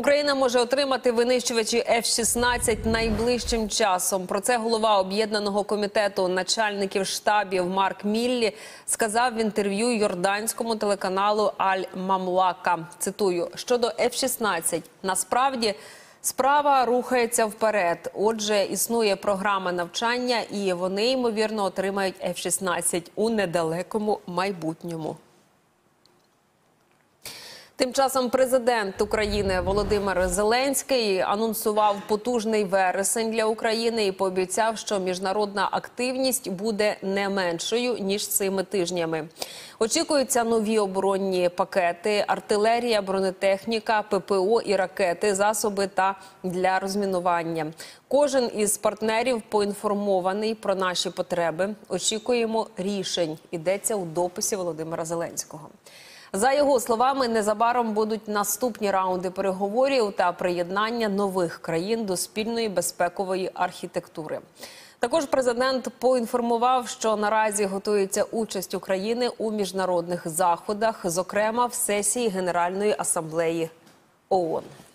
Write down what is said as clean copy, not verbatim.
Україна може отримати винищувачі F-16 найближчим часом. Про це голова Об'єднаного комітету начальників штабів Марк Міллі сказав в інтерв'ю йорданському телеканалу Аль-Мамлака. Цитую: «Щодо F-16, насправді справа рухається вперед. Отже, існує програма навчання, і вони, ймовірно, отримають F-16 у недалекому майбутньому». Тим часом президент України Володимир Зеленський анонсував потужний вересень для України і пообіцяв, що міжнародна активність буде не меншою, ніж цими тижнями. Очікуються нові оборонні пакети, артилерія, бронетехніка, ППО і ракети, засоби для розмінування. Кожен із партнерів поінформований про наші потреби. Очікуємо рішень, йдеться у дописі Володимира Зеленського. За його словами, незабаром будуть наступні раунди переговорів та приєднання нових країн до спільної безпекової архітектури. Також президент поінформував, що наразі готується участь України у міжнародних заходах, зокрема в сесії Генеральної асамблеї ООН.